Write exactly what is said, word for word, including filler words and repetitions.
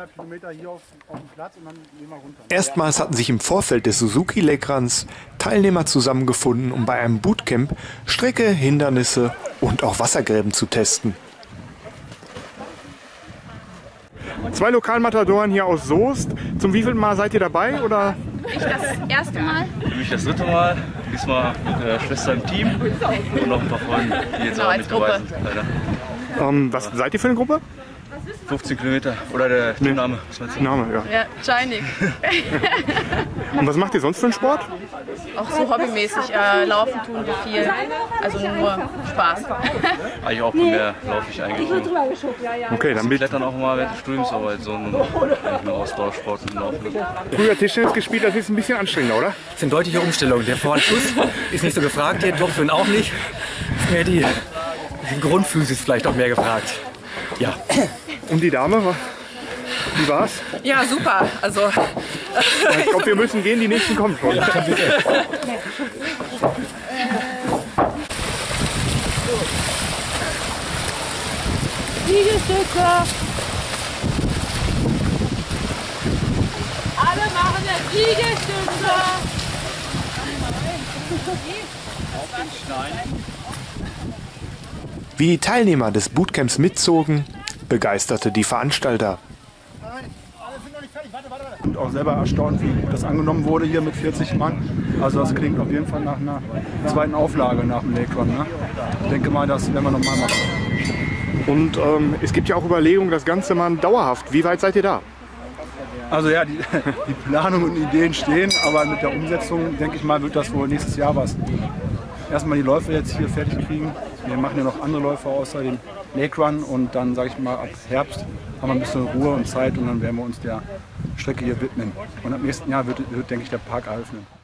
anderthalb Kilometer hier auf, auf dem Platz und dann gehen wir runter. Erstmals hatten sich im Vorfeld des Suzuki Lake Runs Teilnehmer zusammengefunden, um bei einem Bootcamp Strecke, Hindernisse und auch Wassergräben zu testen. Zwei Lokalmatadoren hier aus Soest. Zum wievielten Mal seid ihr dabei? Oder? Ich das erste Mal. Für mich das dritte Mal. Diesmal mit der Schwester im Team und noch ein paar Freunde, die jetzt Genau, auch als mit dabei Gruppe. sind. Leider. Ähm, was seid ihr für eine Gruppe? fünfzehn Kilometer oder der Teamname. Was meinst du? Name, ja. Ja, Scheinig. Und was macht ihr sonst für einen Sport? Auch so hobbymäßig. Äh, laufen tun wir viel. Also nur Spaß. Eigentlich auch primär laufe ich eigentlich. Nur. Okay, dann Wir bist klettern auch mal während der Studiumsarbeit, so ein eigentlich nur Ausdauersport und Laufen. früher Tischtennis gespielt, das ist ein bisschen anstrengender, oder? Das sind deutliche Umstellungen. Der Vorhandschuss ist nicht so gefragt, der Druckführen auch nicht. Ist mehr die, die Grundphysis vielleicht auch mehr gefragt. Ja. Und die Dame, wa- wie war's? Ja, super. Also Ich glaube, wir müssen gehen, die nächsten kommen schon. Liegestütze. Alle machen jetzt Liegestütze. Wie die Teilnehmer des Bootcamps mitzogen, begeisterte die Veranstalter. Und auch selber erstaunt, wie gut das angenommen wurde hier mit vierzig Mann. Also das klingt auf jeden Fall nach einer zweiten Auflage nach dem Lake Run. Ne? Ich denke mal, das werden wir nochmal machen. Und ähm, es gibt ja auch Überlegungen, das Ganze mal dauerhaft. Wie weit seid ihr da? Also ja, die, die Planung und Ideen stehen, aber mit der Umsetzung, denke ich mal, wird das wohl nächstes Jahr was. Erstmal die Läufe jetzt hier fertig kriegen. Wir machen ja noch andere Läufe außer dem Lake Run und dann, sage ich mal, ab Herbst haben wir ein bisschen Ruhe und Zeit und dann werden wir uns der Strecke hier widmen. Und ab nächsten Jahr wird, wird denke ich, der Park eröffnen.